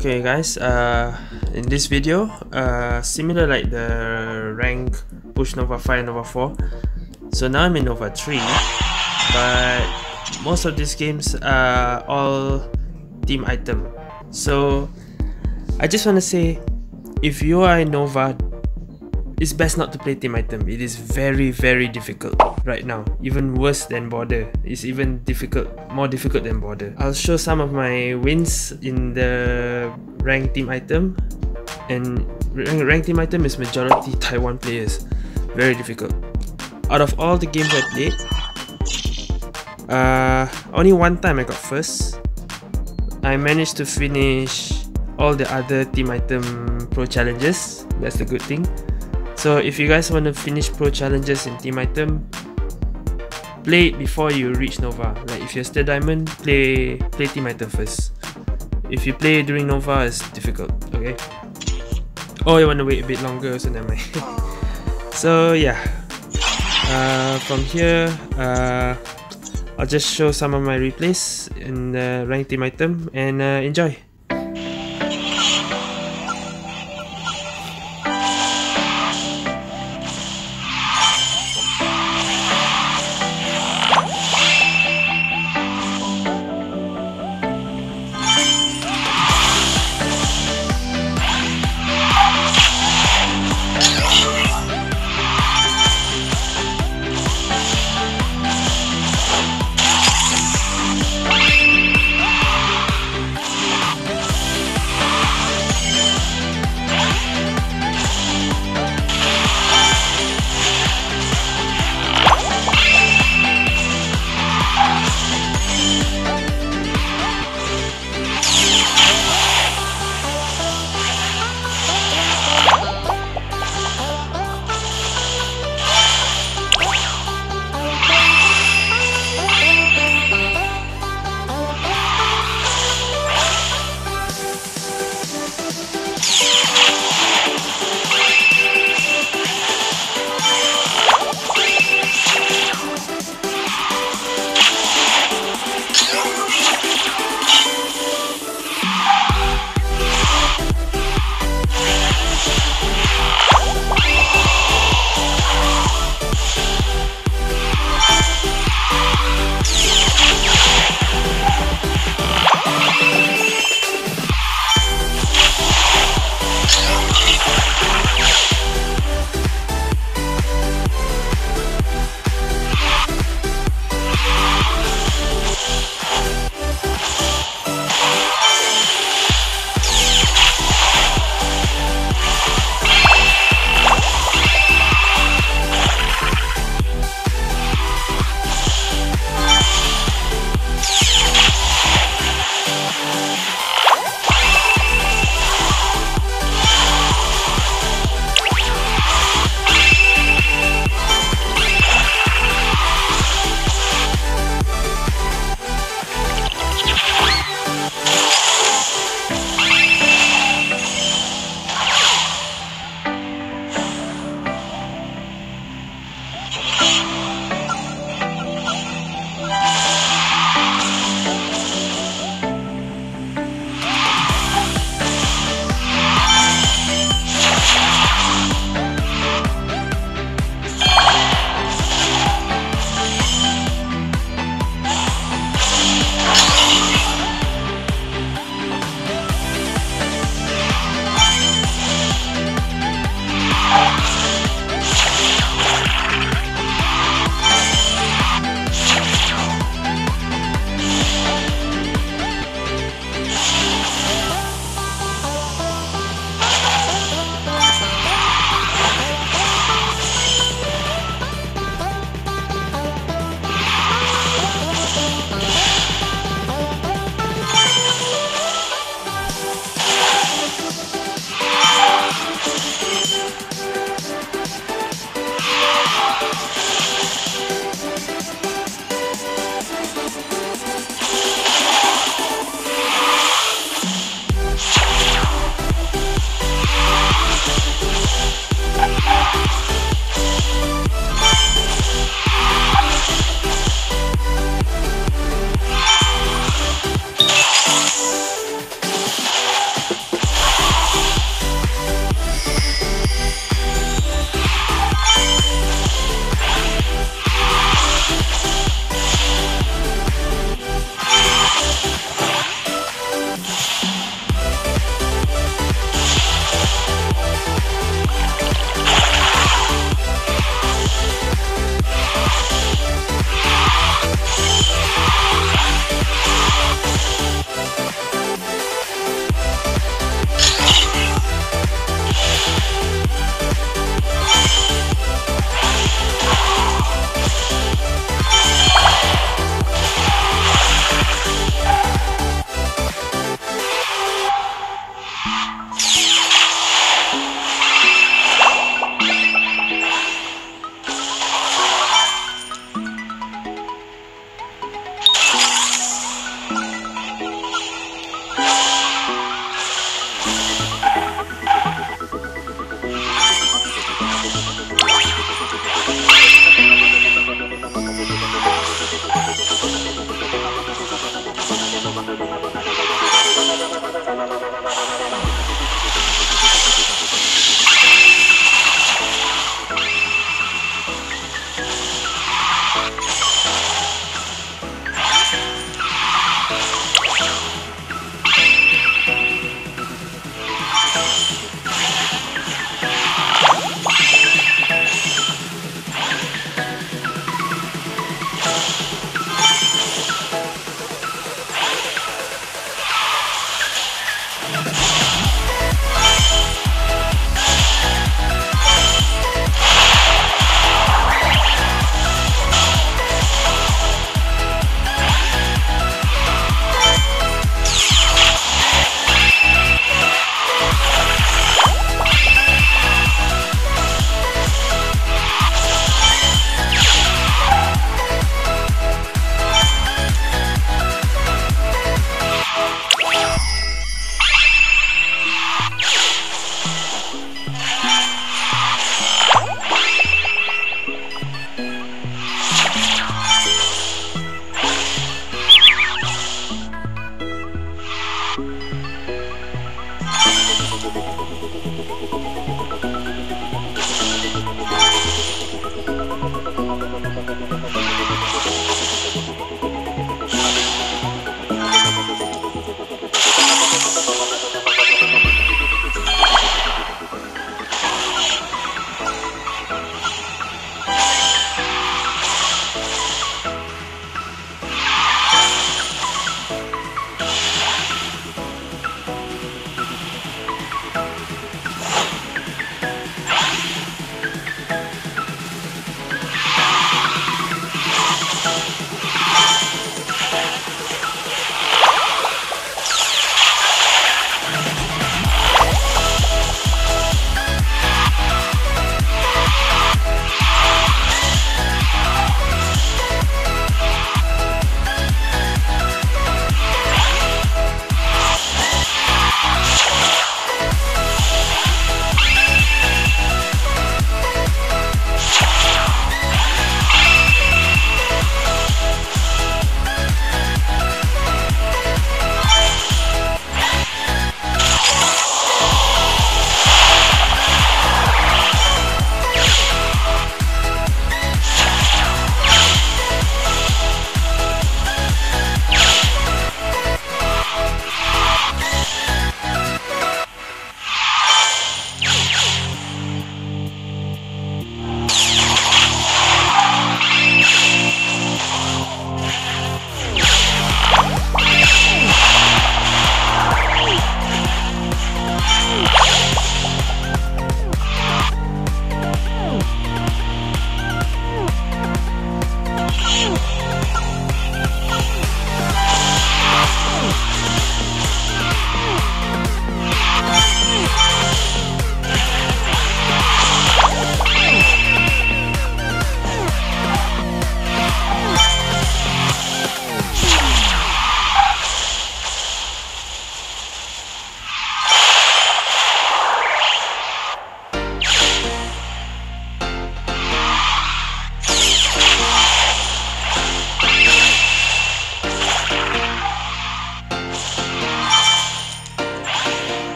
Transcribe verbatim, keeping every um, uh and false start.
Okay guys, uh, in this video, uh, similar like the rank push Nova five and Nova four, so now I'm in Nova three, but most of these games are all team item. So I just want to say, if you are in Nova, it's best not to play team item. It is very very difficult right now, even worse than border. It's even difficult, more difficult than border. I'll show some of my wins in the rank team item, and rank team item is majority Taiwan players. Very difficult. Out of all the games I played, uh, only one time I got first. I managed to finish all the other team item pro challenges. That's the good thing. So if you guys want to finish pro challenges in team item, play it before you reach Nova. Like if you're still diamond, play play team item first. If you play during Nova, it's difficult. Okay. Oh, you want to wait a bit longer, so never mind. So yeah, uh, from here, uh, I'll just show some of my replays in the rank team item and uh, enjoy.